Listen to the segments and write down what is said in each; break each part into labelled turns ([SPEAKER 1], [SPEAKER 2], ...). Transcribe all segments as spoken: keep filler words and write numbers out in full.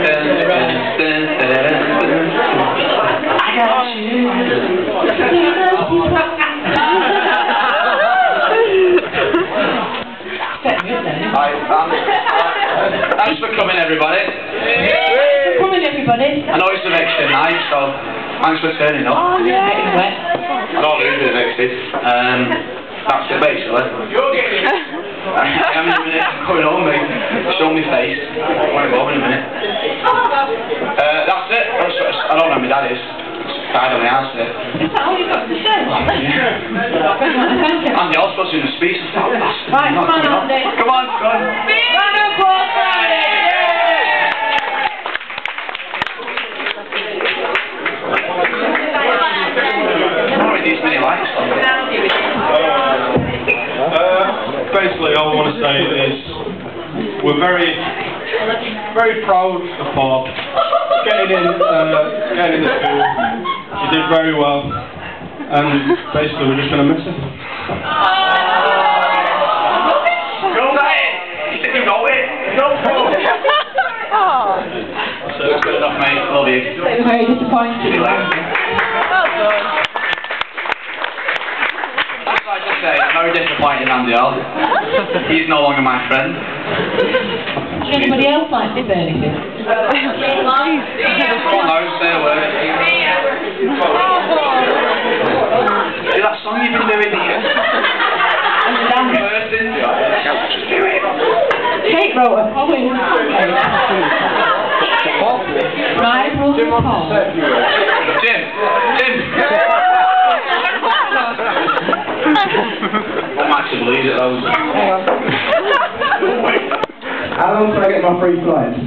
[SPEAKER 1] Thanks for coming, everybody.
[SPEAKER 2] Thanks for coming, everybody.
[SPEAKER 1] I know it's an extra night, so thanks for turning up.
[SPEAKER 2] Oh, yeah.
[SPEAKER 1] I don't know who's been affected. Um, that's it, basically. I am in a minute. I'm coming home, mate. Show me face. I want to go home in a minute. Uh, that's it. I don't know who my dad is. Died on the house there.
[SPEAKER 2] Is that all you've got to say?
[SPEAKER 1] Andy, I was supposed to do a speech.
[SPEAKER 2] Right, come on, Andy.
[SPEAKER 1] Come on, come on.
[SPEAKER 2] Round of applause for Andy.
[SPEAKER 1] These many likes.
[SPEAKER 3] Uh, basically, all I want to say is we're very, very proud of Paul getting in, uh, getting in the school. He did very well, and basically we're just going to miss him.
[SPEAKER 1] Go ahead. You said you go it. Go for it. So it's good enough, mate. Love you.
[SPEAKER 2] I'm very disappointed.
[SPEAKER 1] I'm very disappointed in Andy Hall. He's no longer my friend.
[SPEAKER 2] Does anybody else like to say anything?
[SPEAKER 1] Come on, no, stay away. See that song you've been doing here?
[SPEAKER 2] Kate wrote a poem. My brother Paul.
[SPEAKER 1] Jim, Jim. I'm actually believe it, though.
[SPEAKER 4] How long can I get my free flights?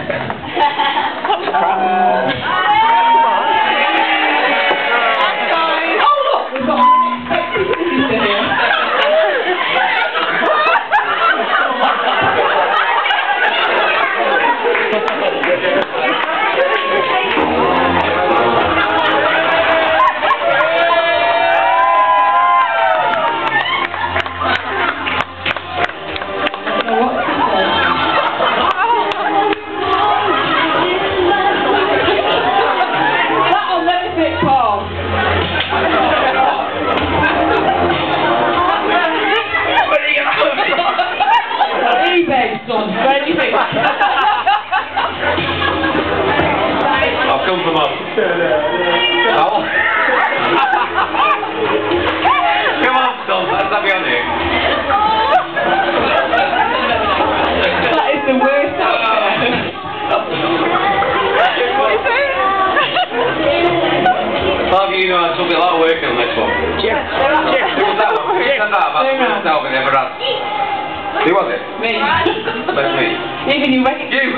[SPEAKER 3] I'll come from up.
[SPEAKER 1] Oh. Come on, Tom, let's have you on here.
[SPEAKER 2] That is the worst
[SPEAKER 1] Bob, you know, I took a lot of work on this one. Jim. Jim. Who was that one? Who said that about the first album they ever had? Who was it?
[SPEAKER 2] Me.
[SPEAKER 1] That's me.
[SPEAKER 2] Even you reckon
[SPEAKER 1] You!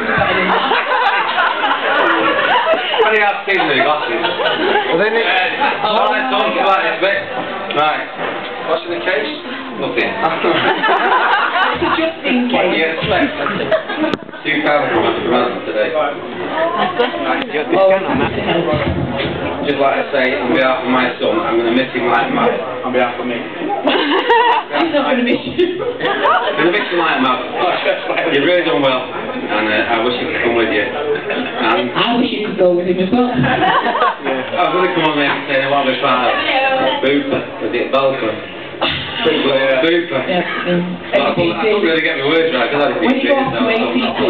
[SPEAKER 1] When he asked kids with the glasses. Well, then it... Uh, oh, right, don't come out this bit. Right. What's in the case? Nothing.
[SPEAKER 2] just in case.
[SPEAKER 1] Yes. Two pounds from us from today. Right, you got this
[SPEAKER 2] Oh,
[SPEAKER 1] can on that. Just like I say, on behalf of my son, I'm going to miss him like mad. On behalf of me.
[SPEAKER 2] He's not going to miss you.
[SPEAKER 1] I'm going to miss him like mad. You've really done well, and uh, I wish he could come with you. And
[SPEAKER 2] I wish you could go with him as well.
[SPEAKER 1] yeah. I was going to come on there and say, what was that? Booper. Was it Belper? Booper, yeah. Booper.
[SPEAKER 2] Yeah. Um,
[SPEAKER 1] But I couldn't, I couldn't really get my words right, because I
[SPEAKER 2] when you go off to A C T.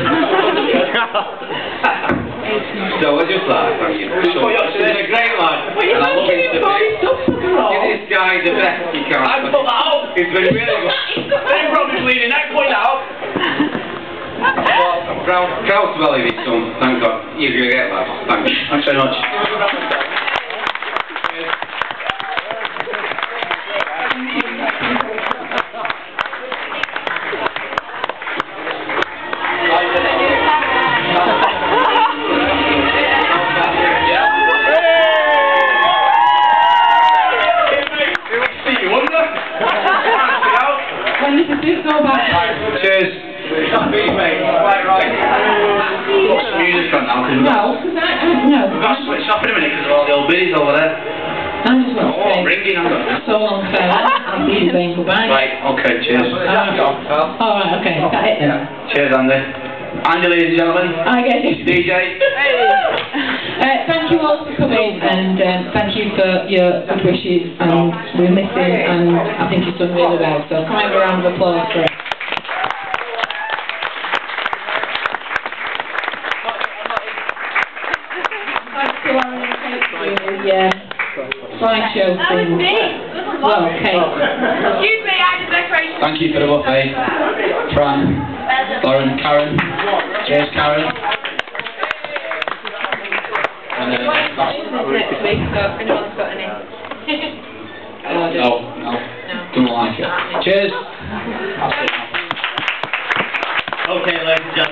[SPEAKER 1] So I just like, thank you. So, he's a great lad.
[SPEAKER 2] What are you
[SPEAKER 1] and I love
[SPEAKER 2] thanking
[SPEAKER 1] him
[SPEAKER 2] him
[SPEAKER 1] to
[SPEAKER 2] for?
[SPEAKER 1] bits.
[SPEAKER 2] He's so fucking wrong.
[SPEAKER 1] Give this guy the best he can.
[SPEAKER 5] I put that out.
[SPEAKER 1] He's been really good.
[SPEAKER 5] Then Robbie's leading that point out.
[SPEAKER 1] Well, I'm proud, proud to believe his son, thank God. You're going to get that. Thanks. Thanks very much.
[SPEAKER 2] When does this go back?
[SPEAKER 1] Cheers. Right, right. What's the music on now?
[SPEAKER 2] No, because I, I, no.
[SPEAKER 1] We've got to switch off in a minute because of all the old biddies over there.
[SPEAKER 2] I'm just not
[SPEAKER 1] Oh, I'm
[SPEAKER 2] saying.
[SPEAKER 1] ringing, I'm not.
[SPEAKER 2] So long, fella. I'll see you saying goodbye.
[SPEAKER 1] Right, okay, cheers.
[SPEAKER 2] Alright, okay, is that it then?
[SPEAKER 1] Cheers, Andy. And ladies and gentlemen,
[SPEAKER 2] I get it.
[SPEAKER 1] D J.
[SPEAKER 2] Uh, thank you all for coming, and um, thank you for your good wishes, and we're missing, and I think you've done really well, so can I have a round of applause for it? Thanks to Lauren and Kate for the uh, slideshow thing. Well, Kate.
[SPEAKER 6] Excuse me, I had a decoration.
[SPEAKER 1] Thank you for the buffet. Fran, Lauren, Karen. Cheers, Karen. And, uh,
[SPEAKER 6] Next week, so if anyone's got any.
[SPEAKER 1] no, no, don't like it. Cheers.
[SPEAKER 5] Okay, ladies and gentlemen.